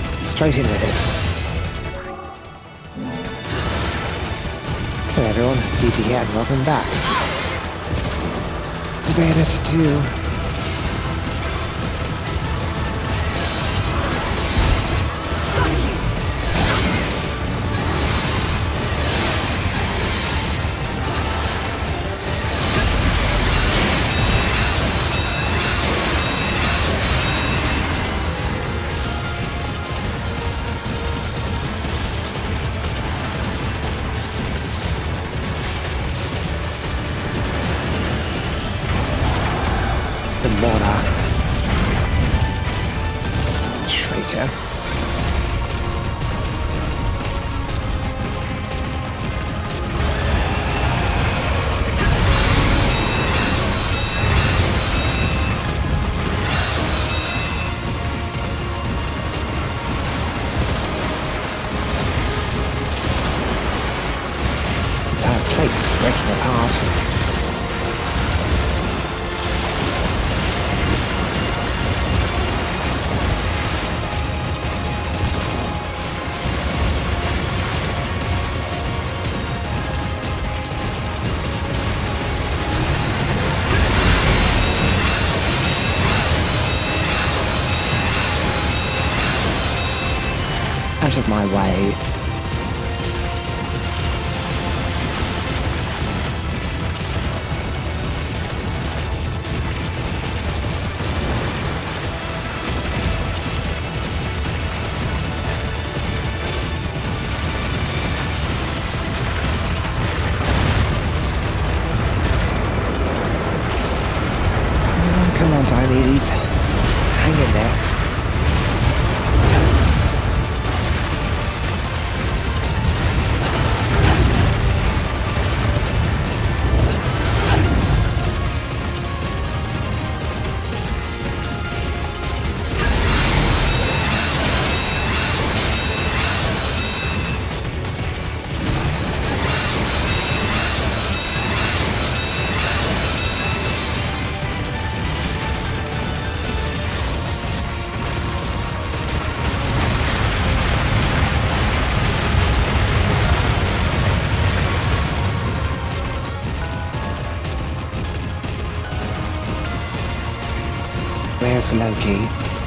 Straight in with it. Hello everyone, BT here and welcome back to Bayonetta 2. The Mora. Traitor. The entire place is breaking apart. Out of my way. Come on, Diomedes. Hang in there. Where's Loki?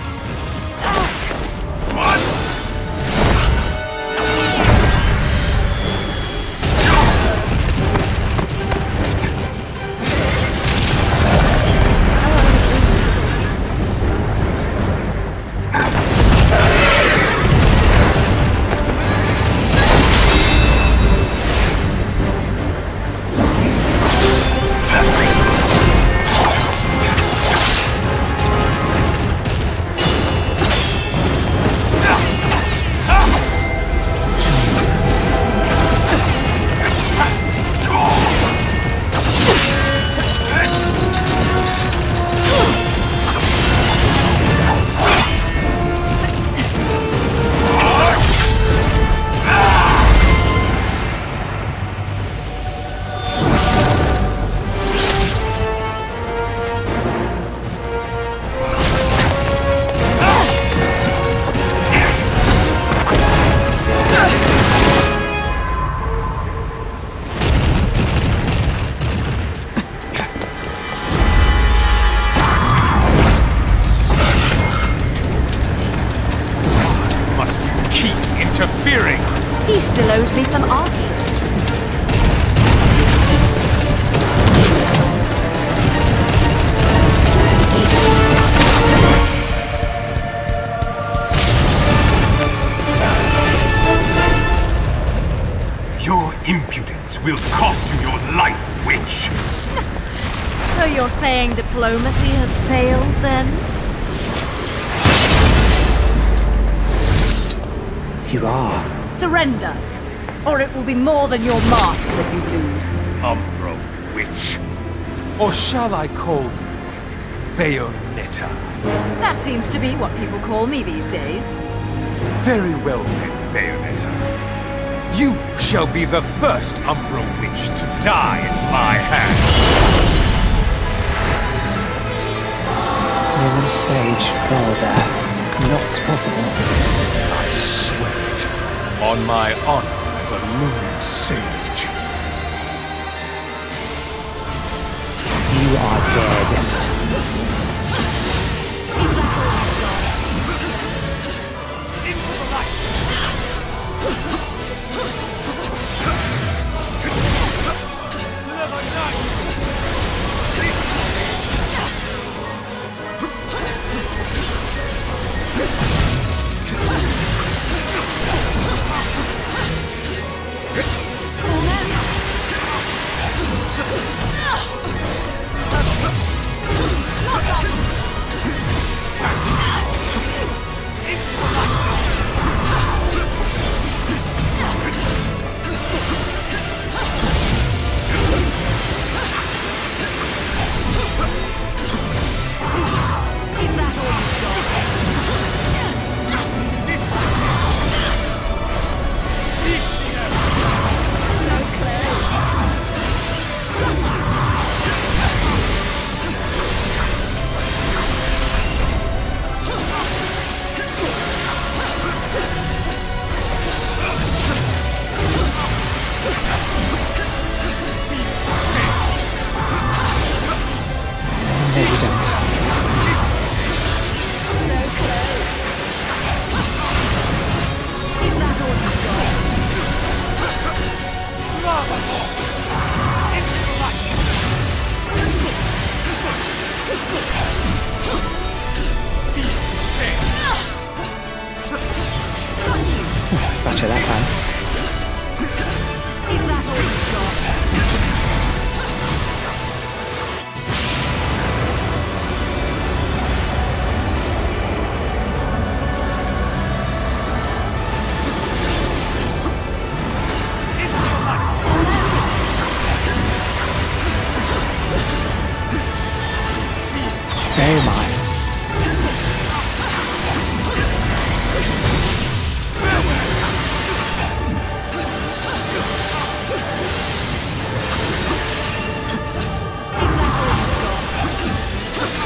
He still owes me some answers. Your impudence will cost you your life, witch! So you're saying diplomacy has failed, then? You are. Surrender, or it will be more than your mask that you lose. Umbro witch. Or shall I call you Bayonetta? That seems to be what people call me these days. Very well then, Bayonetta. You shall be the first Umbro witch to die at my hand. Human Sage order. Not possible. On my honor as a Lumen sage. You are dead. Is that all you've got? Into the light! Never night! Is that all you've got? So close. Got you. No, you don't. So close. Is that all you've got? Got you. Gotcha that time. Is that all you've got? Oh my. Is that all you've got?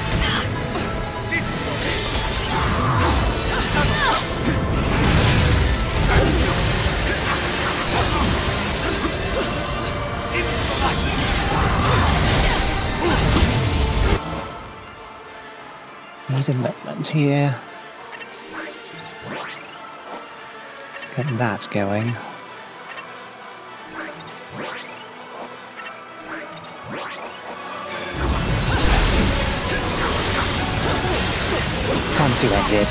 Need a moment here. Let's get that going. Time to end it.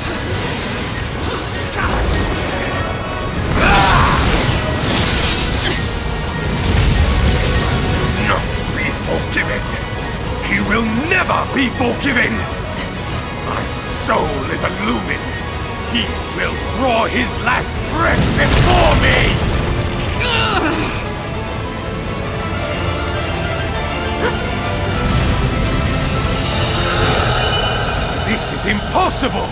Not be forgiven! He will never be forgiven! My soul is a Lumen! He will draw his last breath before me! This is impossible!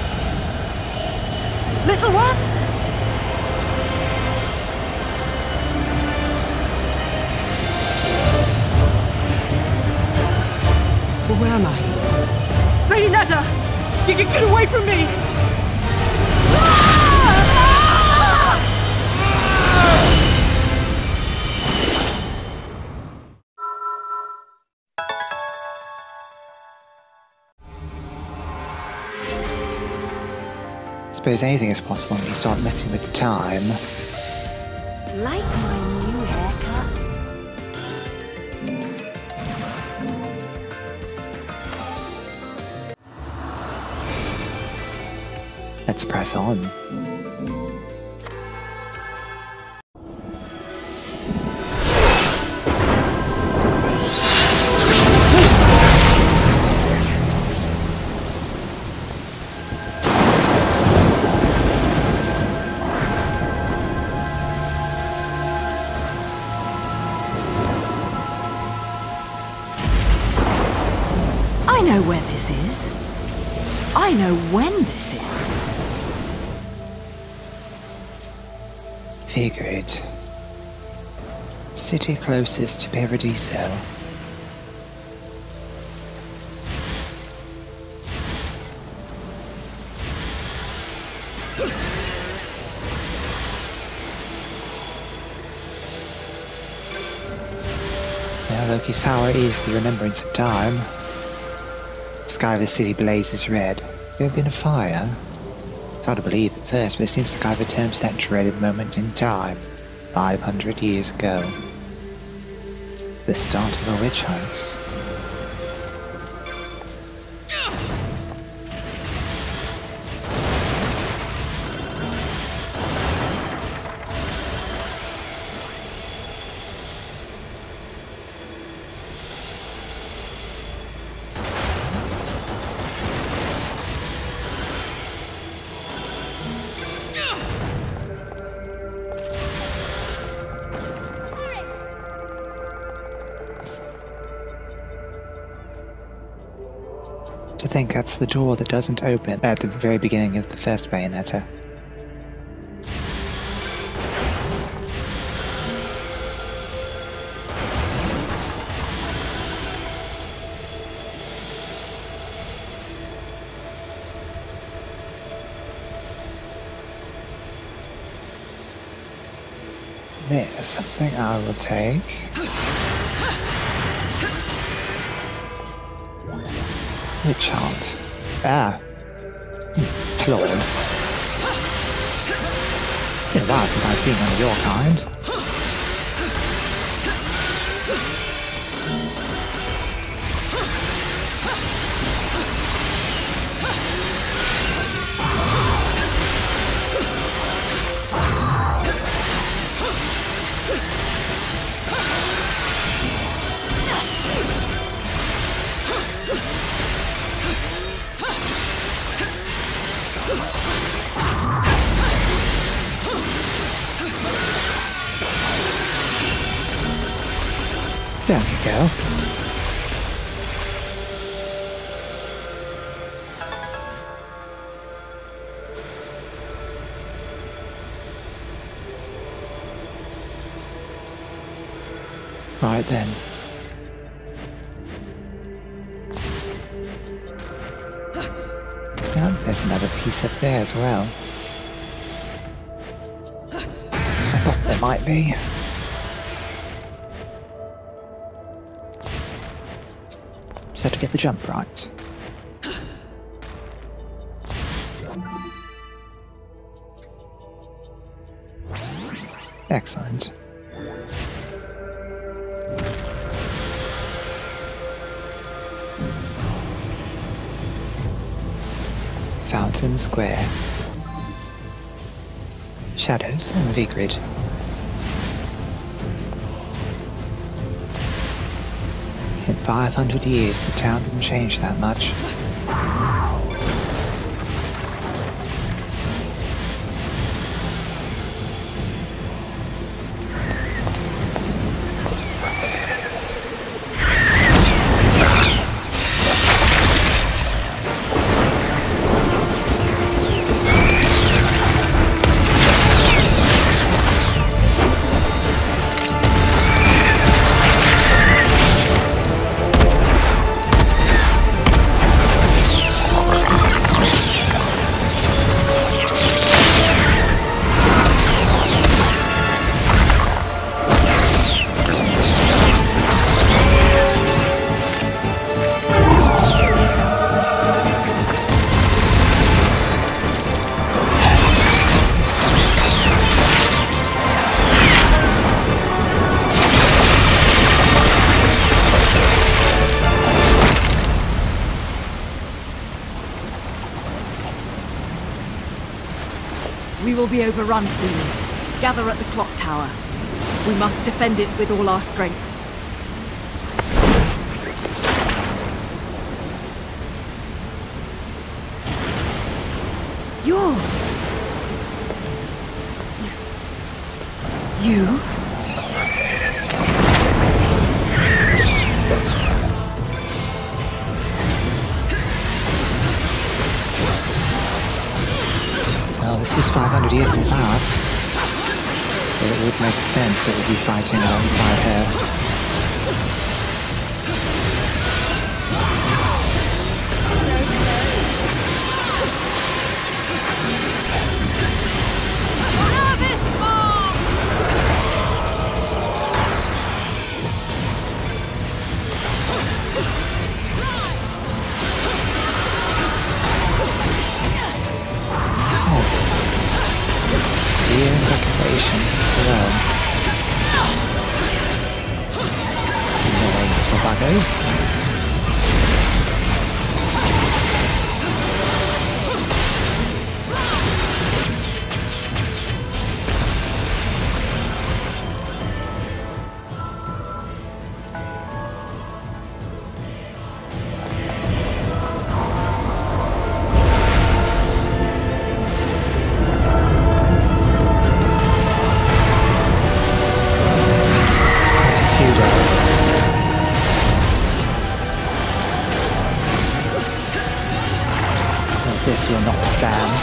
Little one? Where am I? Lady Netta! Get away from me! Suppose anything is possible when you start messing with time. Like my new haircut? Let's press on. I know where this is. I know when this is. Figured. City closest to Paradiso. Now, Loki's power is the remembrance of time. The sky of the city blazes red. There have been a fire. It's hard to believe at first, but it seems like I've returned to that dreaded moment in time, 500 years ago. The start of a witch hunt. To think that's the door that doesn't open at the very beginning of the first Bayonetta. There's something I will take. Witch Hunt. Ah. Claw. Been a while since I've seen one of your kind. There we go. Right then. Oh, there's another piece up there as well. I thought there might be. Just have to get the jump right. Excellent. Fountain Square. Shadows and Vigrid. In 500 years, the town didn't change that much. We will be overrun soon. Gather at the clock tower. We must defend it with all our strength. You? Well, this is 500 years in the past. So it would make sense that we'd be fighting alongside her. Fear and decorations as well. Annoying little buggers. This will not stand.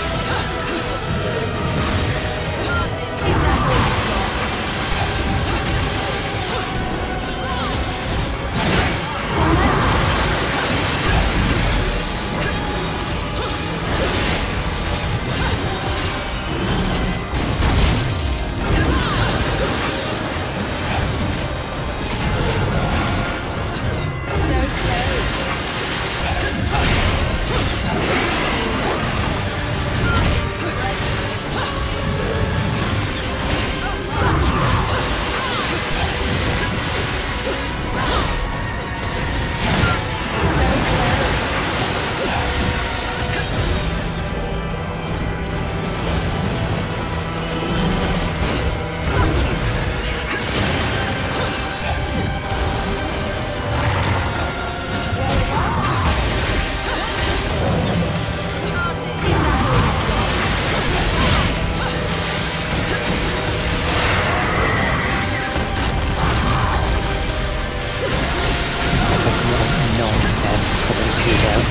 Nonsense for those Hugo.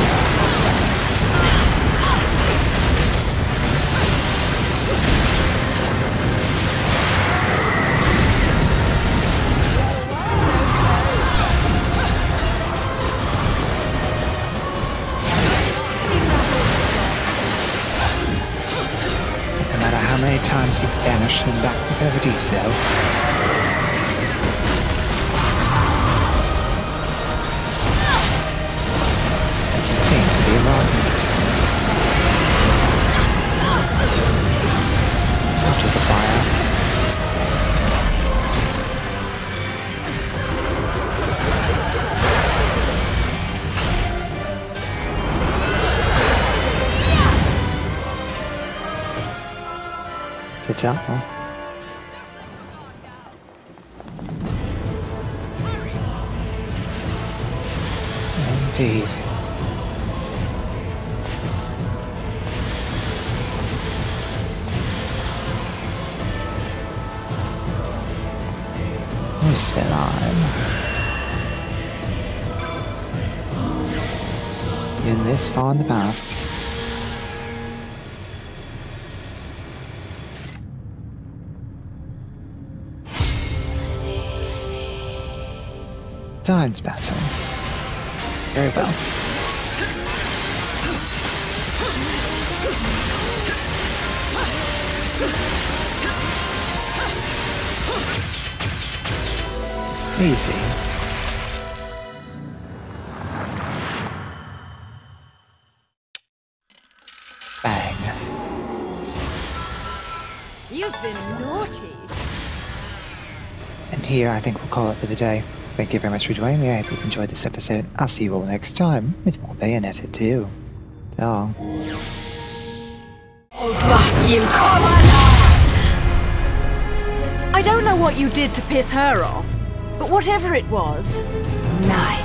No matter how many times you banish them back to Paradiso, out of the fire. It's out now. Indeed. Been this far in the past. Times battle. Very well. Easy. Bang. You've been naughty. And here I think we'll call it for the day. Thank you very much for joining me. I hope you've enjoyed this episode. I'll see you all next time with more Bayonetta 2. Ta. I don't know what you did to piss her off, but whatever it was, nice.